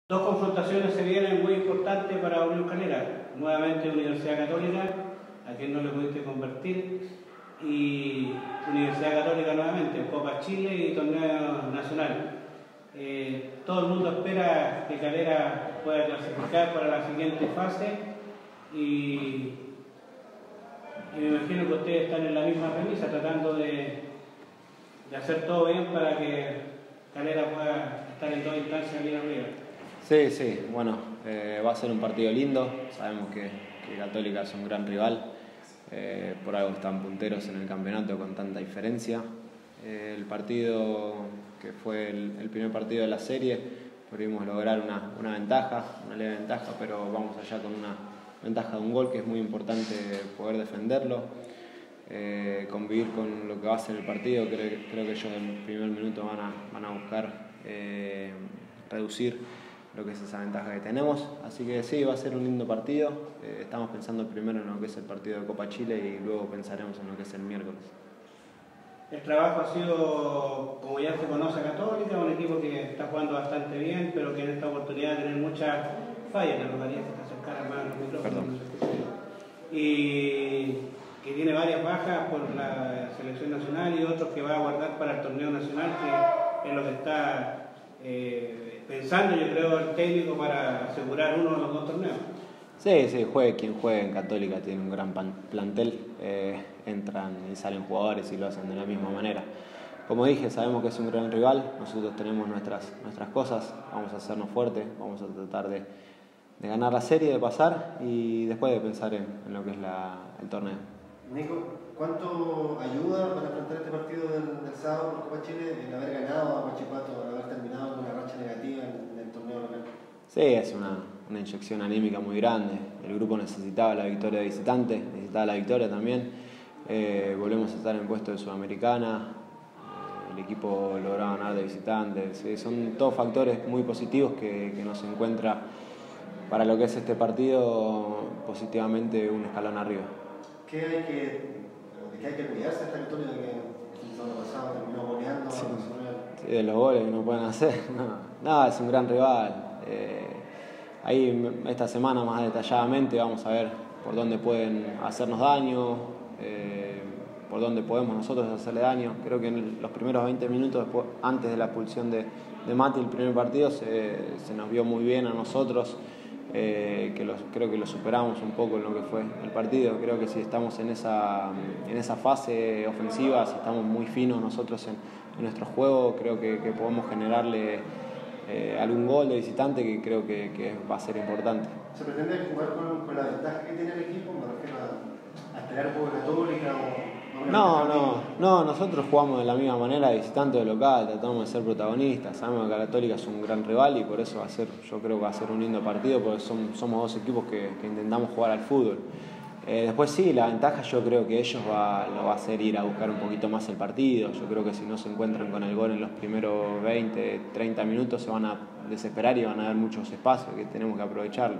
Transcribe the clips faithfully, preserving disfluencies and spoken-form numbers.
Dos confrontaciones se vienen muy importantes para Unión Calera. Nuevamente Universidad Católica, a quien no le pudiste convertir, y Universidad Católica nuevamente, Copa Chile y Torneo Nacional. Eh, todo el mundo espera que Calera pueda clasificar para la siguiente fase y, y me imagino que ustedes están en la misma premisa, tratando de, de hacer todo bien para que Calera pueda estar en todas instancias bien arriba. Sí, sí, bueno, eh, va a ser un partido lindo, sabemos que, que Católica es un gran rival, eh, por algo están punteros en el campeonato con tanta diferencia. Eh, el partido que fue el, el primer partido de la serie, pudimos lograr una, una ventaja, una leve ventaja, pero vamos allá con una ventaja de un gol que es muy importante poder defenderlo, eh, convivir con lo que va a ser el partido. Creo, creo que ellos en el primer minuto van a, van a buscar eh, reducir lo que es esa ventaja que tenemos, así que sí, va a ser un lindo partido. Eh, estamos pensando primero en lo que es el partido de Copa Chile y luego pensaremos en lo que es el miércoles. El trabajo ha sido, como ya se conoce, Católica, un equipo que está jugando bastante bien, pero que en esta oportunidad de tener muchas fallas, la localidad que se acercara más a los micrófonos, y que tiene varias bajas por la selección nacional y otros que va a guardar para el torneo nacional, que es lo que está Eh, pensando, yo creo, el técnico para asegurar uno de los dos torneos. Sí, sí, juegue quien juegue en Católica, tiene un gran plantel, eh, entran y salen jugadores y lo hacen de la misma manera. Como dije, sabemos que es un gran rival, nosotros tenemos nuestras, nuestras cosas, vamos a hacernos fuertes, vamos a tratar de, de ganar la serie, de pasar y después de pensar en, en lo que es la, el torneo. Nico, ¿cuánto ayuda para enfrentar este partido del, del sábado por Copa Chile el haber ganado a Huachipato, el haber terminado con una racha negativa en, en el torneo local? Sí, es una, una inyección anímica muy grande. El grupo necesitaba la victoria de visitante, necesitaba la victoria también. Eh, volvemos a estar en puesto de Sudamericana, eh, el equipo logró ganar de visitante. Sí, son todos factores muy positivos que, que nos encuentra para lo que es este partido positivamente un escalón arriba. ¿Qué hay que, de qué hay que cuidarse esta Católica que el torneo pasado terminó goleando? Sí, sí, de los goles que no pueden hacer. No, no, es un gran rival. Eh, ahí esta semana más detalladamente vamos a ver por dónde pueden hacernos daño, eh, por dónde podemos nosotros hacerle daño. Creo que en los primeros veinte minutos después, antes de la expulsión de, de Mati, el primer partido se, se nos vio muy bien a nosotros. Eh, que los, creo que lo superamos un poco en lo que fue el partido. Creo que si estamos en esa, en esa fase ofensiva, si estamos muy finos nosotros en, en nuestro juego, creo que, que podemos generarle eh, algún gol de visitante que creo que, que va a ser importante. ¿Se pretende jugar con, con la ventaja que tiene el equipo? Me refiero a, a esperar por Católica o... No, no, no, nosotros jugamos de la misma manera de visitante o de local, tratamos de ser protagonistas, sabemos que Católica es un gran rival y por eso va a ser, yo creo que va a ser un lindo partido porque son, somos dos equipos que, que intentamos jugar al fútbol. Eh, después sí, la ventaja yo creo que ellos va, lo va a hacer ir a buscar un poquito más el partido. Yo creo que si no se encuentran con el gol en los primeros veinte, treinta minutos se van a desesperar y van a haber muchos espacios que tenemos que aprovecharlo.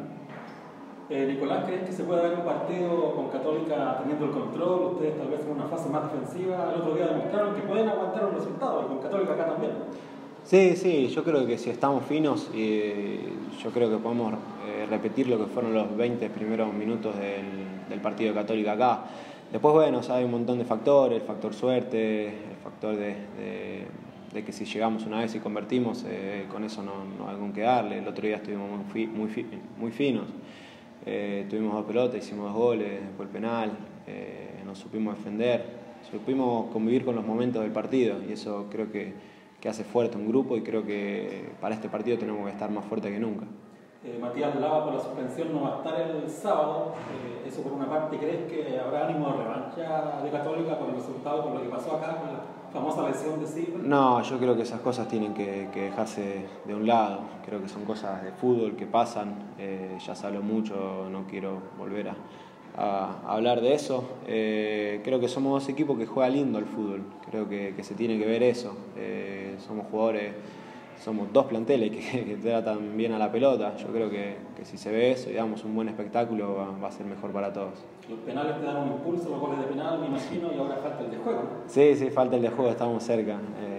Eh, Nicolás, ¿crees que se puede ver un partido con Católica teniendo el control? Ustedes tal vez en una fase más defensiva. El otro día demostraron que pueden aguantar un resultado y con Católica acá también. Sí, sí, yo creo que si estamos finos, eh, yo creo que podemos eh, repetir lo que fueron los veinte primeros minutos del, del partido de Católica acá. Después, bueno, o sea, hay un montón de factores, el factor suerte, el factor de, de, de que si llegamos una vez y convertimos, eh, con eso no, no hay con qué darle. El otro día estuvimos muy, fi, muy, fi, muy finos. Eh, tuvimos dos pelotas, hicimos dos goles, después el penal, eh, nos supimos defender, supimos convivir con los momentos del partido y eso creo que, que hace fuerte un grupo y creo que para este partido tenemos que estar más fuertes que nunca. Eh, Matías Lava por la suspensión no va a estar el sábado, eh, eso por una parte. ¿Crees que habrá ánimo de revancha de Católica por el resultado, por lo que pasó acá con la famosa lesión de Silva? No, yo creo que esas cosas tienen que, que dejarse de un lado. Creo que son cosas de fútbol que pasan. Eh, ya se habló mucho, no quiero volver a, a, a hablar de eso. Eh, creo que somos dos equipos que juegan lindo el fútbol. Creo que, que se tiene que ver eso. Eh, somos jugadores, somos dos planteles que, que tratan bien a la pelota. Yo creo que, que si se ve eso y damos un buen espectáculo va, va a ser mejor para todos. Los penales te dan un impulso, los goles de penal, me imagino, y ahora falta el de juego. Sí, sí, falta el de juego, estamos cerca. Eh,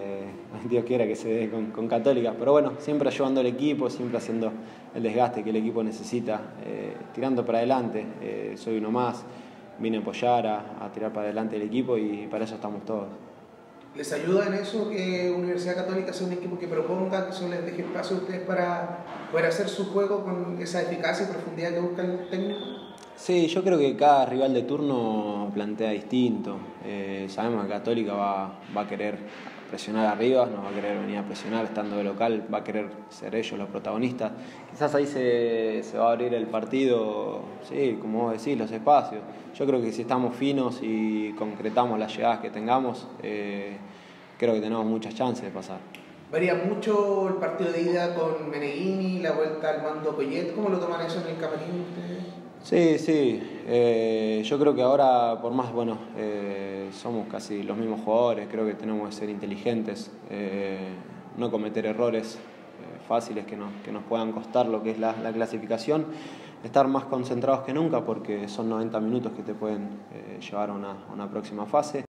Dios quiera que se dé con, con Católica, pero bueno, siempre ayudando al equipo, siempre haciendo el desgaste que el equipo necesita, eh, tirando para adelante, eh, soy uno más, vine a apoyar, a, a tirar para adelante el equipo y para eso estamos todos. ¿Les ayuda en eso que Universidad Católica sea un equipo que proponga, que solo les deje espacio a ustedes para poder hacer su juego con esa eficacia y profundidad que busca el técnico? Sí, yo creo que cada rival de turno plantea distinto. Eh, sabemos que Católica va, va a querer presionar arriba, no va a querer venir a presionar estando de local, va a querer ser ellos los protagonistas. Quizás ahí se, se va a abrir el partido, sí, como vos decís, los espacios. Yo creo que si estamos finos y concretamos las llegadas que tengamos, eh, creo que tenemos muchas chances de pasar. Varía mucho el partido de ida con Meneghini, la vuelta al mando Coyet. ¿Cómo lo toman eso en el camarín ustedes? Sí, sí. Eh, yo creo que ahora, por más, bueno, eh, somos casi los mismos jugadores, creo que tenemos que ser inteligentes, eh, no cometer errores eh, fáciles que nos, que nos puedan costar lo que es la, la clasificación, estar más concentrados que nunca porque son noventa minutos que te pueden eh, llevar a una, a una próxima fase.